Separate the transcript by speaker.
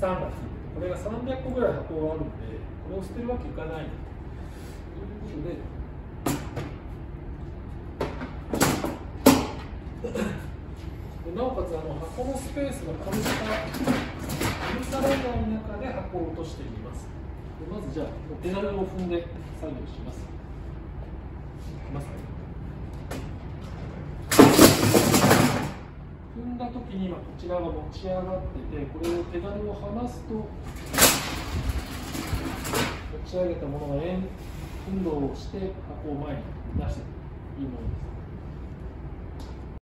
Speaker 1: 3がついてて、これが300個ぐらい箱があるんで、これを捨てるわけいかないということで、なおかつ箱のスペースがこの下、インサライダーの中で箱を落としてみます。でまずじゃあ、ペダルを踏んで作業します。いきますね。踏んだときに今こちらが持ち上がってて、これをペダルを離すと持ち上げたものが円運動をして箱を前に出していくというものです。